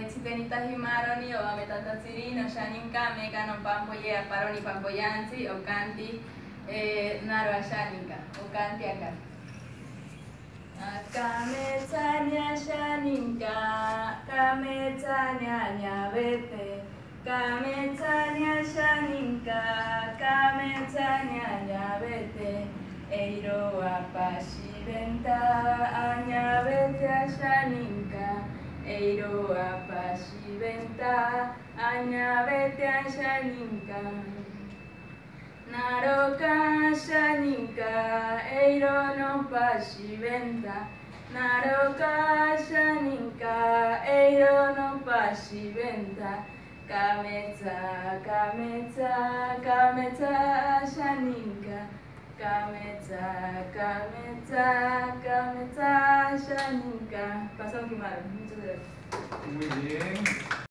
Tzitenita himaroni o ametatatsiri no shaninka meka no pampoye aparoni pampoyansi o kanti naro ashaninka o kanti acá. Kametsanya shaninka, kametsanya nyavete, kametsanya shaninka, kametsanya nyavete, eiro apashiventa anyavete ashaninka, eiro apashiventa anyavete ashaninka. Naroka shaninka, eiro no pashiventa. Naroka shaninka, eiro no pashiventa. Kametsa, kametsa, kametsa shaninka. Kametsa, kametsa, kametsa shaninka. Pasó Kimaro. Muchas gracias. Muy bien.